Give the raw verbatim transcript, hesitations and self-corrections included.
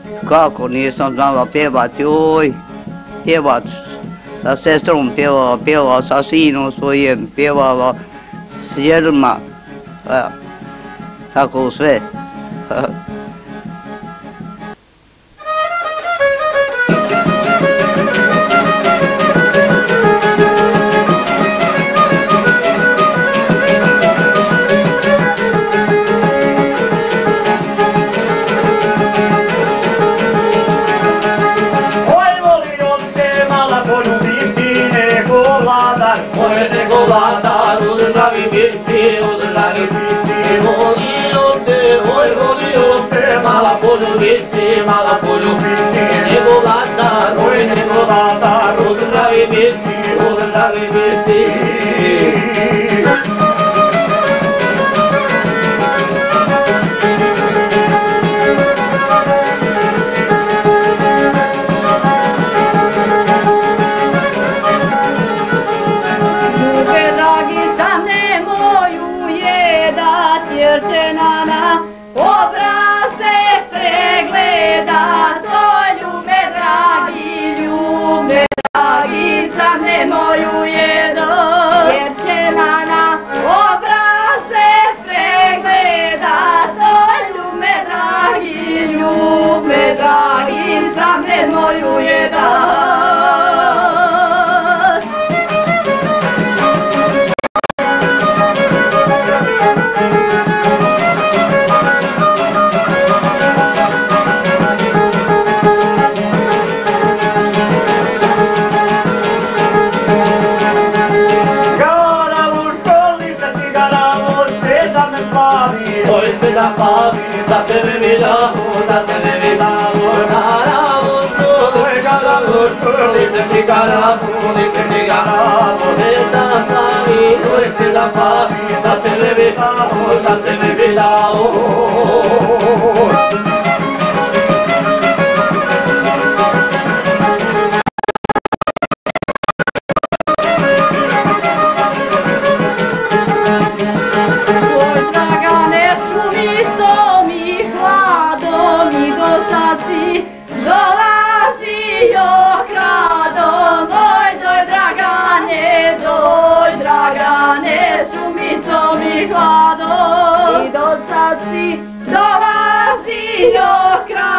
Kako nisam znala pjevati, oj, pjevat sa sestrom pjevala, pjevala sa sinom svojim, pjevala s jedrma, tako sve. Mala poljubiti, mala poljubiti, nego vladar, oj nego vladar, odrđavi biti, odrđavi biti. Ljube dragi sam ne moju jedat, jer će nana obraze pregleda, to ljube dragi, ljube dragi sam ne moju jedat, jer će nana obraze pregleda, to ljube dragi, ljube dragi sam ne moju jedat. Da pavi, da tebe vidamo, da tebe vidamo, naravno, dove galamo, lite mi galamo, lite mi galamo, ne da pavi, dove da pavi, da tebe vidamo, da tebe vidamo. I do sad si dolazio kraj.